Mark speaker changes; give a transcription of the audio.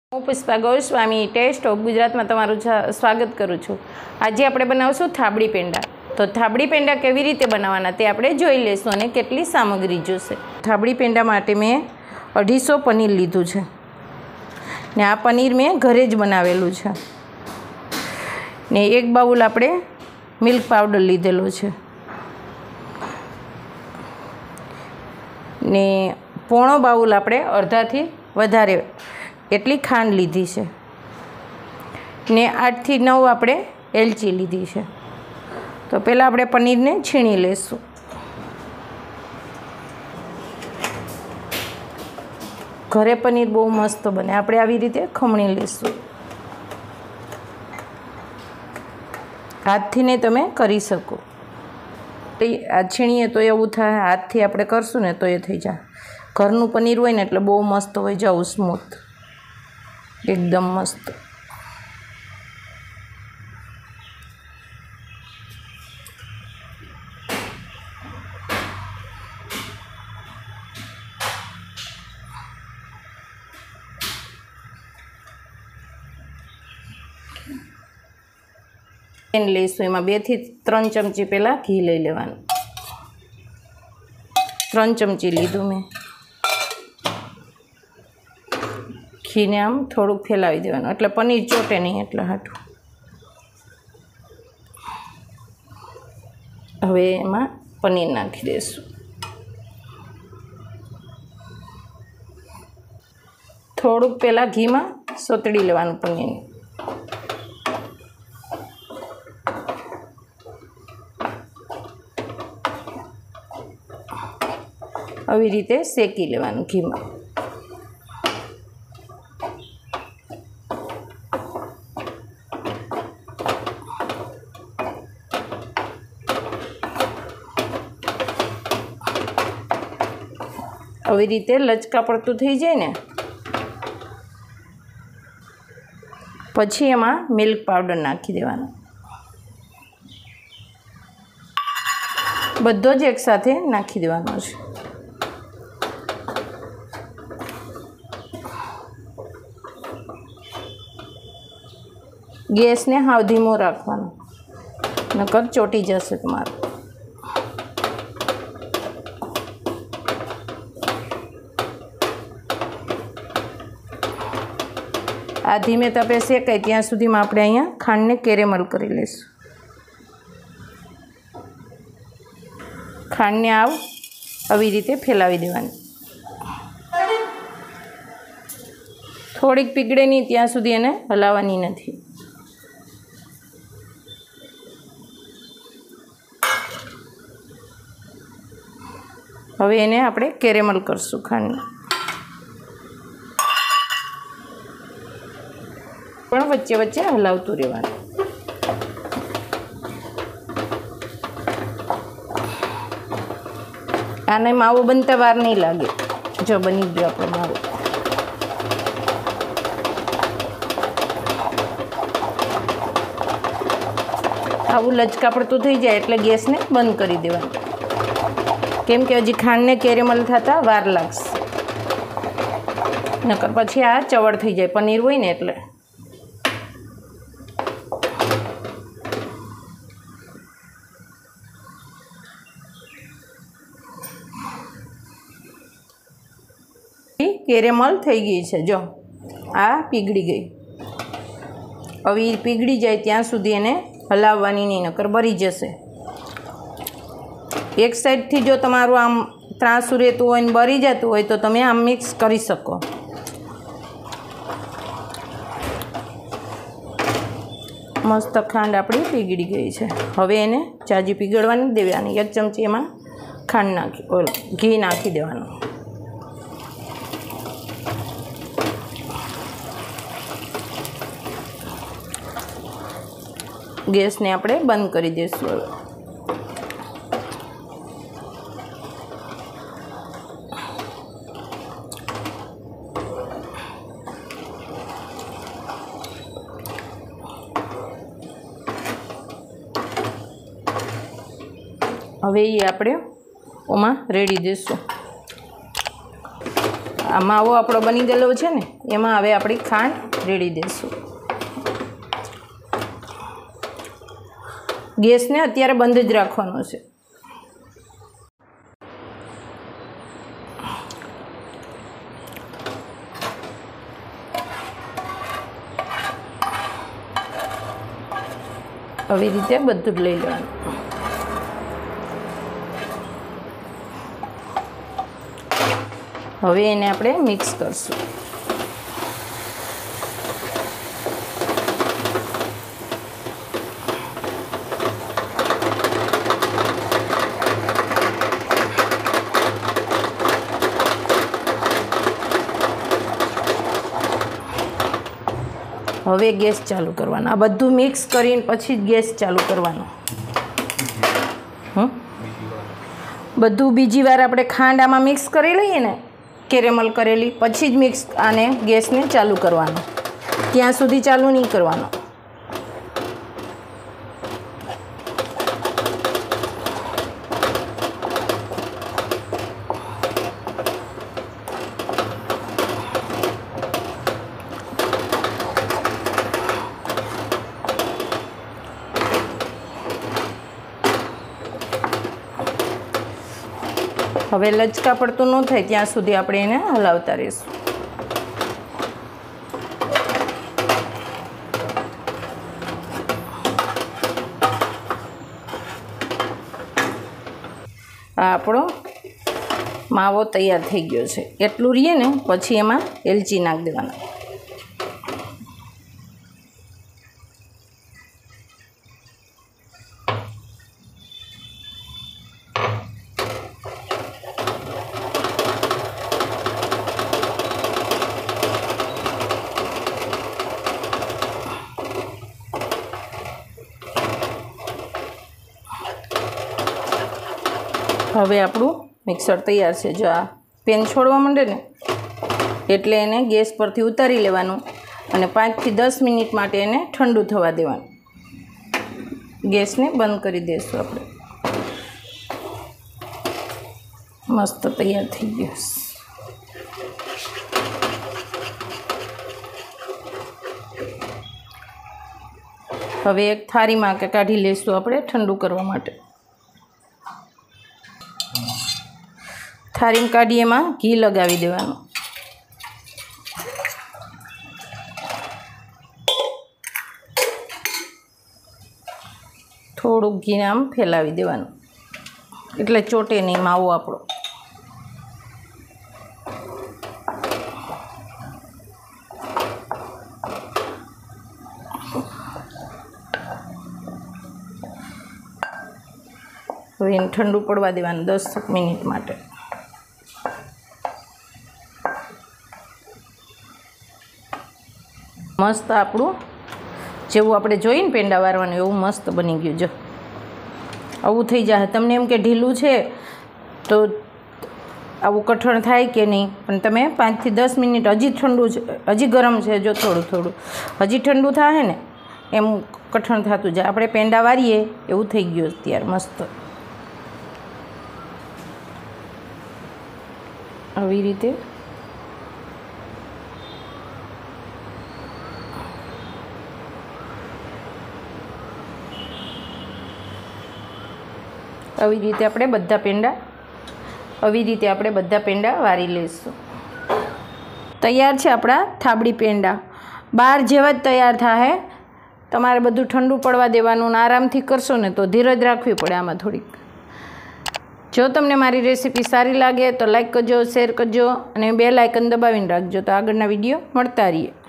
Speaker 1: હું Pushpa Goswami test of ગુજરાતમાં તમારું સ્વાગત કરું છું। આજે આપણે બનાવશું થાબડી પેંડા। તો થાબડી પેંડા કેવી રીતે બનાવવાના તે આપણે જોઈ લઈશું અને કેટલી સામગ્રી જોશે। થાબડી પેંડા માટે મેં 250 પનીર લીધું છે ને આ પનીર મેં ઘરે જ બનાવેલું છે ને 1 બાઉલ આપણે મિલ્ક પાવડર લીધેલો છે ને પોણો બાઉલ આપણે અડધાથી વધારે એટલી ખાંડ લીધી છે ને 8 થી 9 આપણે એલચી લીધી છે। તો પહેલાં આપણે પનીરને છીણી લઈશું। ઘરે પનીર બહુ મસ્ત બને, આપણે આવી રીતે ખમણી લઈશું। હાથથી ને તમે કરી શકો, આ છીણીએ તો એવું થાય, હાથથી આપણે કરશું ને તો એ થઈ જાય। ઘરનું પનીર હોય ને એટલે બહુ મસ્ત હોય, જાવ સ્મૂથ, एकदम मस्त। पेन लईशुं, एमां 2 થી 3 चमची पहला घी लई लेवानुं। 3 चमची लीधुं मैं। घी ने आम थोड़ुं फैलावी देवानुं એટલે પનીર ચોટે નહીં એટલે હાટું। હવે એમાં પનીર નાખી દઈશું। થોડુંક પહેલાં ઘીમાં સોતળી લેવાનું પનીરને। આવી રીતે શેકી લેવાનું ઘીમાં। આવી રીતે લચકા પડતું થઈ જાય ને પછી એમાં મિલ્ક પાવડર નાખી દેવાનો, બધો જ એકસાથે નાખી દેવાનો છે। ગેસને હાવ ધીમો રાખવાનો, નકર ચોટી જશે તમારું। આ ધીમે તપે શેકાય ત્યાં સુધીમાં આપણે અહીંયા ખાંડને કેરેમલ કરી લઈશું। ખાંડને આવી રીતે ફેલાવી દેવાની, થોડીક પીગળે નહીં ત્યાં સુધી એને હલાવવાની નથી। હવે એને આપણે કેરેમલ કરશું ખાંડને, પણ વચ્ચે વચ્ચે હલાવતું રહેવાનું। આને માવો બનતા વાર નહીં લાગે, જો બની ગયો આપણો માવો। આવું લચકા પડતું થઈ જાય એટલે ગેસને બંધ કરી દેવાનું, કેમ કે હજી ખાંડને કેરેમલ થતાં વાર લાગશે, નકર પછી આ ચવડ થઈ જાય, પનીર હોય ને એટલે। કેરેમલ થઈ ગઈ છે, જો આ પીગળી ગઈ। હવે પીગળી જાય ત્યાં સુધી એને હલાવવાની નહીં, નકર બળી જશે। એક સાઈડથી જો તમારું આમ ત્રાસું રહેતું હોય ને બળી જતું હોય તો તમે આમ મિક્સ કરી શકો। મસ્ત ખાંડ આપણી પીગળી ગઈ છે। હવે એને જાજી પીગળવાની દેવાની, 1 ચમચી એમાં ખાંડ ઘી નાખી દેવાનું। ગેસને આપણે બંધ કરી દઈશું। હવે એ આપણે ઓમાં રેડી દઈશું। આ માવો આપણો બની ગયેલો છે ને, એમાં હવે આપણી ખાંડ રેડી દઈશું. ગેસને અત્યારે બંધ જ રાખવાનો છે. આવી રીતે બધું જ લઈ લેવાનું. હવે એને આપણે મિક્સ કરશું. હવે ગેસ ચાલુ કરવાનો. આ બધું મિક્સ કરીને પછી જ ગેસ ચાલુ કરવાનો. બધું બીજી વાર આપણે ખાંડ આમાં મિક્સ કરી લઈએ ને, કેરેમલ કરેલી, પછી જ મિક્સ આને ગેસને ચાલુ કરવાનો. ત્યાં સુધી ચાલુ નહીં કરવાનો. હવે લચકા પડતું ન થાય ત્યાં સુધી આપણે એને હલાવતા રહીશું. આ આપણો માવો તૈયાર થઈ ગયો છે. એટલું રહીએ ને પછી એમાં એલચી નાખી દેવાના. હવે આપણું મિક્સર તૈયાર છે. જો આ પેન છોડવા માંડે ને એટલે એને ગેસ પરથી ઉતારી લેવાનું અને 5 થી 10 મિનિટ માટે એને ઠંડુ થવા દેવાનું. ગેસને બંધ કરી દઈશું આપણે. મસ્ત તૈયાર થઈ ગયું. હવે એક થાળીમાં કે કાઢી લઈશું આપણે ઠંડુ કરવા માટે. થાળીમાં કાઢી એમાં ઘી લગાવી દેવાનું. થોડુંક ઘી આમ ફેલાવી દેવાનું એટલે ચોટે નહીં માવો આપણો. હવે એને ઠંડુ પડવા દેવાનું 10 મિનિટ માટે. મસ્ત આપણું જેવું આપણે જોઈને પેંડા વારવાનું એવું મસ્ત બની ગયું. જો આવું થઈ જાય. તમને એમ કે ઢીલું છે તો આવું કઠણ થાય કે નહીં, પણ તમે 5 થી 10 મિનિટ હજી ઠંડુ છે, હજી ગરમ છે, જો થોડું થોડું હજી ઠંડુ થાય ને એમ કઠણ થતું જાય. આપણે પેંડા વારીએ એવું થઈ ગયું અત્યારે મસ્ત. આવી રીતે આપણે બધા પેંડા વારી લઈશું. તૈયાર છે આપણા થાબડી પેંડા. બહાર જેવા જ તૈયાર થાય. તમારે બધું ઠંડુ પડવા દેવાનું ને આરામથી કરશો ને તો ધીરજ રાખવી પડે આમાં થોડીક. જો તમને મારી રેસીપી સારી લાગે તો લાઈક કરજો, શેર કરજો અને બેલ આઇકન દબાવીને રાખજો તો આગળના વિડીયો મળતા રહીએ.